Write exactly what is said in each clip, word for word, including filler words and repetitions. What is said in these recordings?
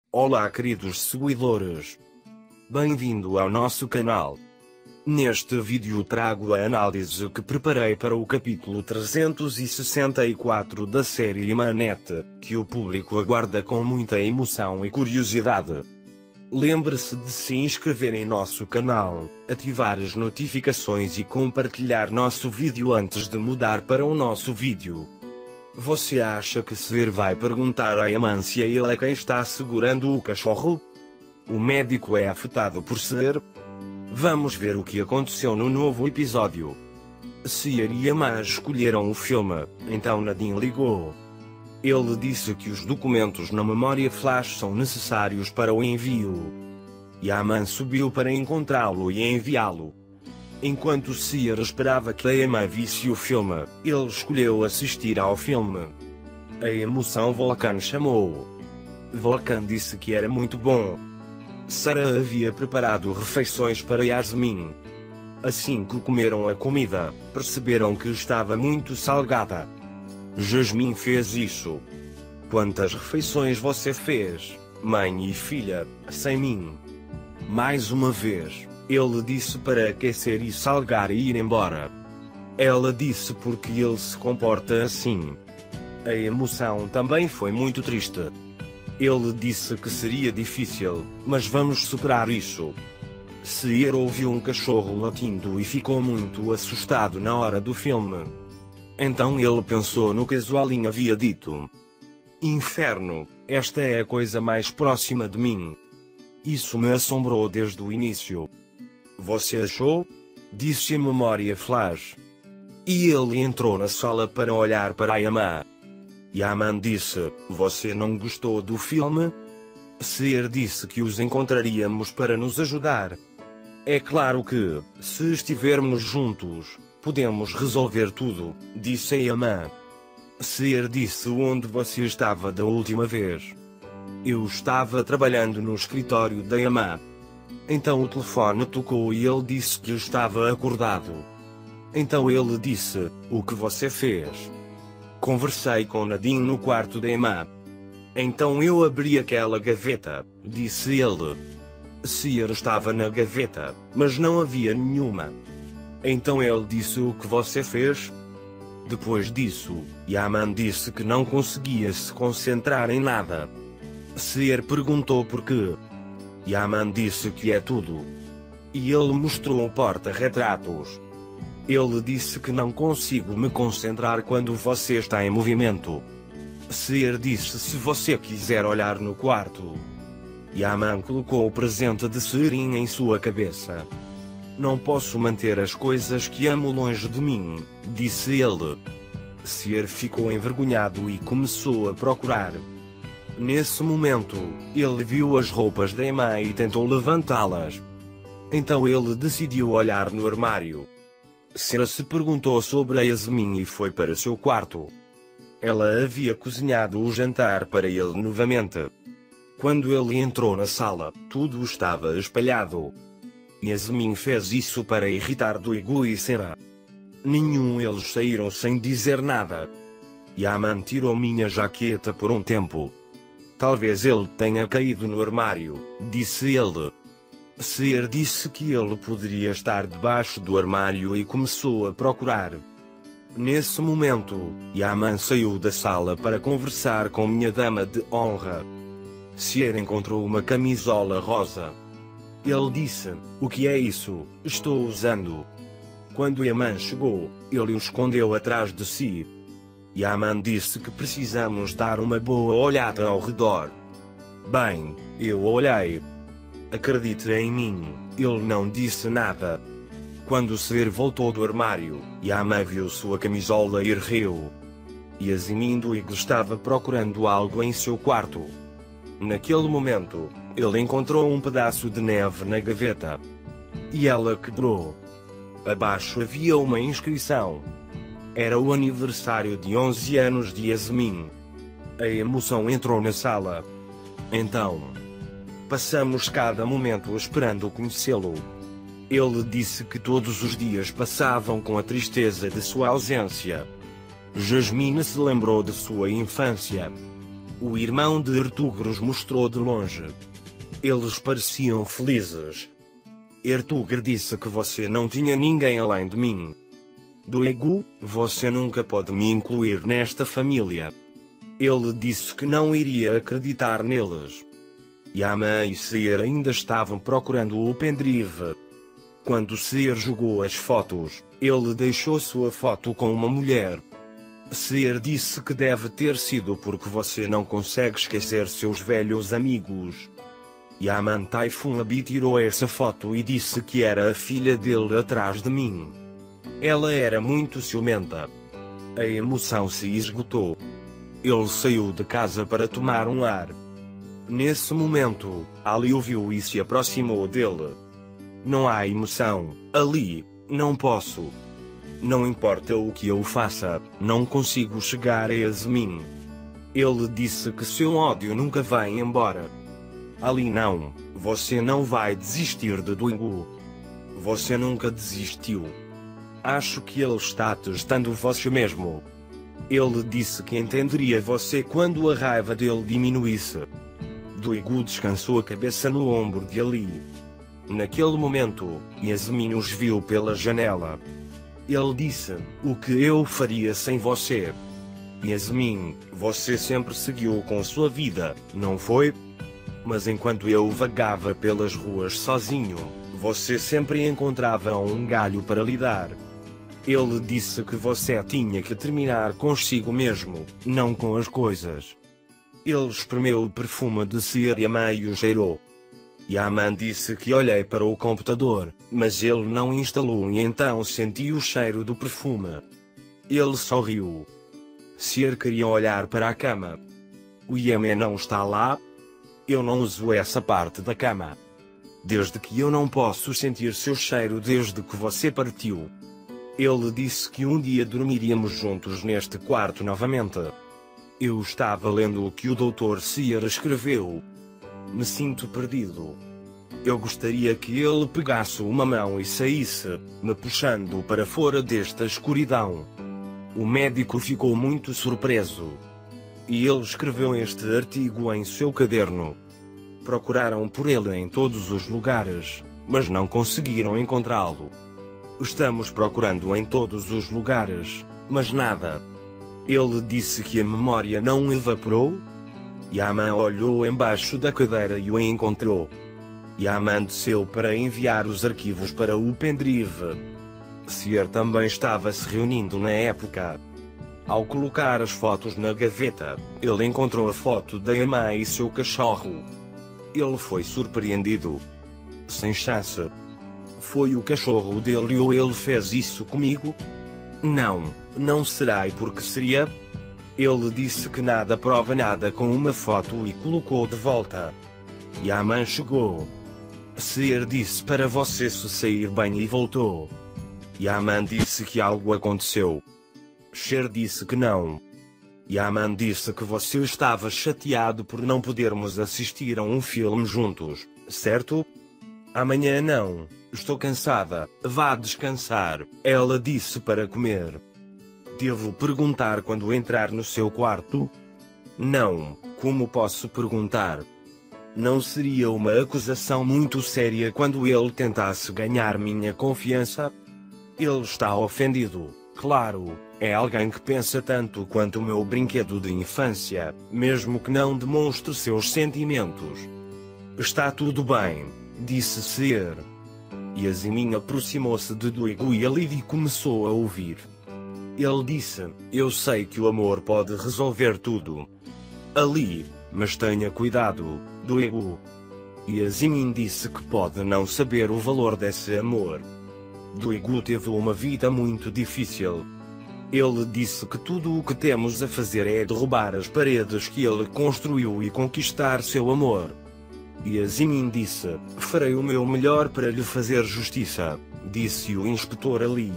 Olá queridos seguidores, bem-vindo ao nosso canal. Neste vídeo trago a análise que preparei para o capítulo trezentos e sessenta e quatro da série Manette, que o público aguarda com muita emoção e curiosidade. Lembre-se de se inscrever em nosso canal, ativar as notificações e compartilhar nosso vídeo antes de mudar para o nosso vídeo. Você acha que Seer vai perguntar a Yaman se ele é quem está segurando o cachorro? O médico é afetado por Seer? Vamos ver o que aconteceu no novo episódio. Seer e Yaman escolheram o filme, então Nadine ligou. Ele disse que os documentos na memória flash são necessários para o envio. Yaman subiu para encontrá-lo e enviá-lo. Enquanto Seer esperava que a Yaman visse o filme, ele escolheu assistir ao filme. A emoção Volkan chamou. Volkan disse que era muito bom. Sarah havia preparado refeições para Yasmin. Assim que comeram a comida, perceberam que estava muito salgada. Jasmine fez isso. Quantas refeições você fez, mãe e filha, sem mim? Mais uma vez. Ele disse para aquecer e salgar e ir embora. Ela disse porque ele se comporta assim. A emoção também foi muito triste. Ele disse que seria difícil, mas vamos superar isso. Seer ouviu um cachorro latindo e ficou muito assustado na hora do filme. Então ele pensou no que Zoalin havia dito. Inferno, esta é a coisa mais próxima de mim. Isso me assombrou desde o início. Você achou? Disse a memória flash. E ele entrou na sala para olhar para Yaman. Yaman disse, você não gostou do filme? Seer disse que os encontraríamos para nos ajudar. É claro que, se estivermos juntos, podemos resolver tudo, disse Yaman. Seer disse onde você estava da última vez. Eu estava trabalhando no escritório da Yaman. Então o telefone tocou e ele disse que estava acordado. Então ele disse, o que você fez? Conversei com Nadine no quarto da Yaman. Então eu abri aquela gaveta, disse ele. Seer estava na gaveta, mas não havia nenhuma. Então ele disse o que você fez? Depois disso, Yaman disse que não conseguia se concentrar em nada. Seer perguntou por quê. Yaman disse que é tudo. E ele mostrou o porta-retratos. Ele disse que não consigo me concentrar quando você está em movimento. Seer disse se você quiser olhar no quarto. Yaman colocou o presente de Seerin em sua cabeça. Não posso manter as coisas que amo longe de mim, disse ele. Seer ficou envergonhado e começou a procurar. Nesse momento, ele viu as roupas da Yaman e tentou levantá-las. Então ele decidiu olhar no armário. Seer se perguntou sobre a Yasmin e foi para seu quarto. Ela havia cozinhado o jantar para ele novamente. Quando ele entrou na sala, tudo estava espalhado. Yasmin fez isso para irritar Duigu e Sarah. Nenhum eles saíram sem dizer nada. Yaman tirou minha jaqueta por um tempo. Talvez ele tenha caído no armário, disse ele. Seer disse que ele poderia estar debaixo do armário e começou a procurar. Nesse momento, Yaman saiu da sala para conversar com minha dama de honra. Seer encontrou uma camisola rosa. Ele disse, o que é isso? Estou usando. Quando Yaman chegou, ele o escondeu atrás de si. Yaman disse que precisamos dar uma boa olhada ao redor. Bem, eu olhei. Acredite em mim, ele não disse nada. Quando Seer voltou do armário, Yaman viu sua camisola e riu. Yasmin Duig estava procurando algo em seu quarto. Naquele momento, ele encontrou um pedaço de neve na gaveta. E ela quebrou. Abaixo havia uma inscrição. Era o aniversário de onze anos de Yasmin. A emoção entrou na sala. Então, passamos cada momento esperando conhecê-lo. Ele disse que todos os dias passavam com a tristeza de sua ausência. Jasmine se lembrou de sua infância. O irmão de Ertugrul mostrou de longe. Eles pareciam felizes. Ertugrul disse que você não tinha ninguém além de mim. Doegu, você nunca pode me incluir nesta família. Ele disse que não iria acreditar neles. Yama e Seer ainda estavam procurando o pendrive. Quando Seer jogou as fotos, ele deixou sua foto com uma mulher. Seer disse que deve ter sido porque você não consegue esquecer seus velhos amigos. Yaman Typhoon tirou essa foto e disse que era a filha dele atrás de mim. Ela era muito ciumenta. A emoção se esgotou. Ele saiu de casa para tomar um ar. Nesse momento, Ali o viu e se aproximou dele. Não há emoção, Ali, não posso. Não importa o que eu faça, não consigo chegar a Yasmin. Ele disse que seu ódio nunca vai embora. Ali não, você não vai desistir de Doegu. Você nunca desistiu. Acho que ele está testando você mesmo. Ele disse que entenderia você quando a raiva dele diminuísse. Doegu descansou a cabeça no ombro de Ali. Naquele momento, Yasmin os viu pela janela. Ele disse, o que eu faria sem você? Yasmin, você sempre seguiu com sua vida, não foi? Mas enquanto eu vagava pelas ruas sozinho, você sempre encontrava um galho para lidar. Ele disse que você tinha que terminar consigo mesmo, não com as coisas. Ele espremeu o perfume de Seer e meio cheirou. Yaman disse que olhei para o computador, mas ele não instalou e então senti o cheiro do perfume. Ele sorriu. Seer queria olhar para a cama. O Yaman não está lá? Eu não uso essa parte da cama. Desde que eu não posso sentir seu cheiro desde que você partiu. Ele disse que um dia dormiríamos juntos neste quarto novamente. Eu estava lendo o que o doutor Seer escreveu. Me sinto perdido. Eu gostaria que ele pegasse uma mão e saísse, me puxando para fora desta escuridão. O médico ficou muito surpreso. E ele escreveu este artigo em seu caderno. Procuraram por ele em todos os lugares, mas não conseguiram encontrá-lo. Estamos procurando em todos os lugares, mas nada. Ele disse que a memória não evaporou? Yaman olhou embaixo da cadeira e o encontrou. Yaman desceu para enviar os arquivos para o pendrive. Seer também estava se reunindo na época. Ao colocar as fotos na gaveta, ele encontrou a foto da Yaman e seu cachorro. Ele foi surpreendido. Sem chance. Foi o cachorro dele ou ele fez isso comigo? Não, não será e por que seria? Ele disse que nada prova nada com uma foto e colocou de volta. Yaman chegou. Seer disse para você se sair bem e voltou. Yaman disse que algo aconteceu. Seer disse que não. Yaman disse que você estava chateado por não podermos assistir a um filme juntos, certo? Amanhã não, estou cansada, vá descansar, ela disse para comer. Devo perguntar quando entrar no seu quarto? Não, como posso perguntar? Não seria uma acusação muito séria quando ele tentasse ganhar minha confiança? Ele está ofendido, claro, é alguém que pensa tanto quanto o meu brinquedo de infância, mesmo que não demonstre seus sentimentos. Está tudo bem, disse Seer. Yasmin aproximou-se de Doegu e Ali começou a ouvir. Ele disse, eu sei que o amor pode resolver tudo. Ali, mas tenha cuidado, Doegu. Yasmin disse que pode não saber o valor desse amor. Doegu teve uma vida muito difícil. Ele disse que tudo o que temos a fazer é derrubar as paredes que ele construiu e conquistar seu amor. Yasmin disse, farei o meu melhor para lhe fazer justiça, disse o inspetor Ali.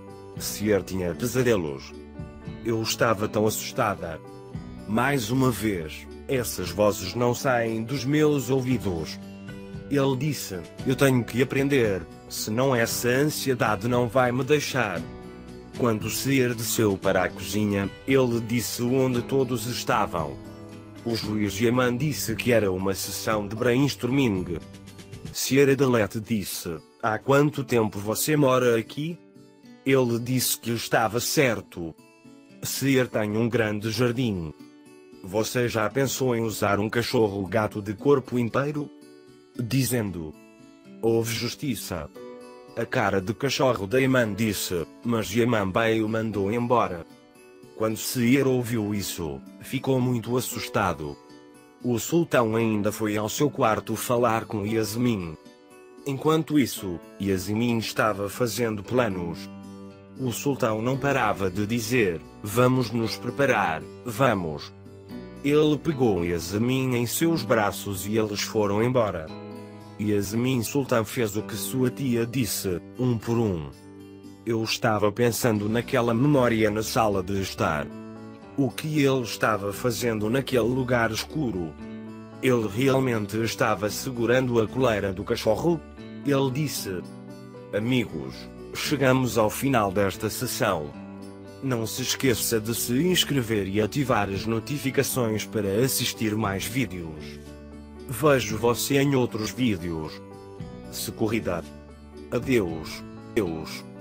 Seer tinha pesadelos. Eu estava tão assustada. Mais uma vez, essas vozes não saem dos meus ouvidos. Ele disse, eu tenho que aprender, senão essa ansiedade não vai me deixar. Quando Seer desceu para a cozinha, ele disse onde todos estavam. O juiz Yaman disse que era uma sessão de brainstorming. Sierra Delete disse: há quanto tempo você mora aqui? Ele disse que estava certo. Sear tem um grande jardim. Você já pensou em usar um cachorro-gato de corpo inteiro? Dizendo: houve justiça. A cara de cachorro de Yaman disse, mas Yaman Bey o mandou embora. Quando Sear ouviu isso, ficou muito assustado. O sultão ainda foi ao seu quarto falar com Yasmin. Enquanto isso, Yasmin estava fazendo planos. O sultão não parava de dizer: vamos nos preparar, vamos. Ele pegou Yasmin em seus braços e eles foram embora. Yasmin Sultan fez o que sua tia disse, um por um. Eu estava pensando naquela memória na sala de estar. O que ele estava fazendo naquele lugar escuro? Ele realmente estava segurando a coleira do cachorro? Ele disse: amigos, chegamos ao final desta sessão. Não se esqueça de se inscrever e ativar as notificações para assistir mais vídeos. Vejo você em outros vídeos. Se corrida. Adeus. Adeus.